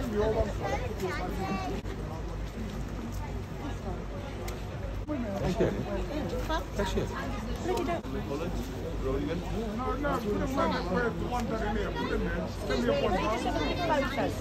Cashier. No, put them right there. Put one that in there. Put them there. Send me a one.